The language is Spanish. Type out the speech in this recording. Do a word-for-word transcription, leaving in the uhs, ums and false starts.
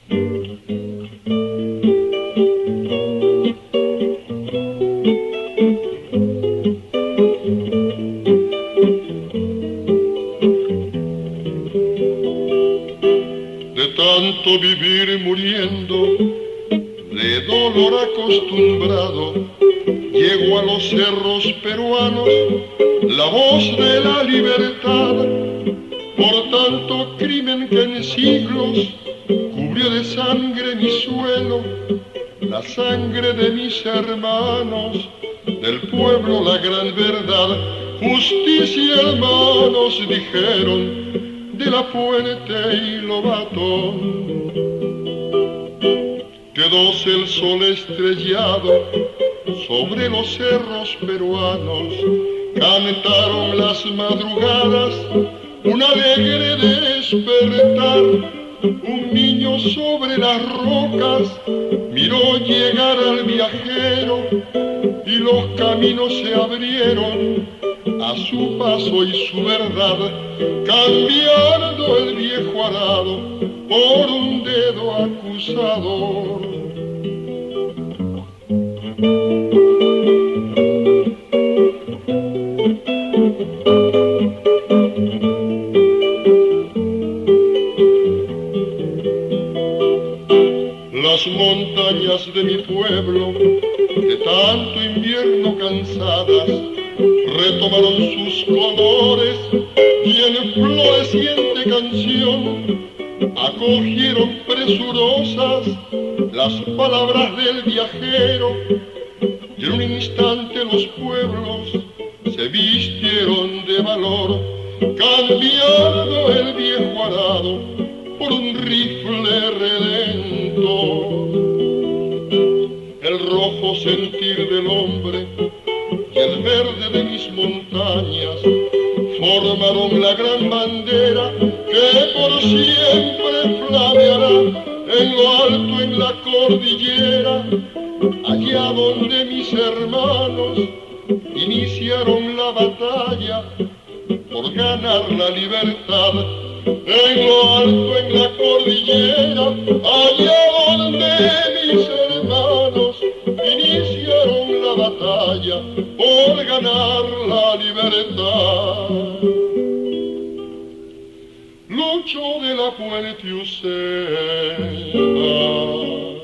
De tanto vivir muriendo, de dolor acostumbrado, llego a los cerros peruanos, la voz de la libertad, por tanto crimen que en siglos cubrió de sangre mi suelo, la sangre de mis hermanos, del pueblo la gran verdad, justicia hermanos dijeron, de la Puente y Lobato. Quedóse el sol estrellado sobre los cerros peruanos, cantaron las madrugadas un alegre despertar, un niño sobre las rocas miró llegar al viajero y los caminos se abrieron a su paso y su verdad, cambiando el viejo arado por un dedo acusador. Las montañas de mi pueblo, de tanto invierno cansadas, retomaron sus colores y en floreciente canción acogieron presurosas las palabras del viajero, y en un instante los pueblos se vistieron de valor, cambiando el viejo arado por un rifle redentor. El rojo sentir del hombre y el verde de mis montañas formaron la gran bandera que por siempre flameará en lo alto en la cordillera, allá donde mis hermanos iniciaron la batalla por ganar la libertad. En lo alto en la cordillera, allá donde mis hermanos iniciaron la batalla por ganar la libertad. Lucho de la Puente Uceda.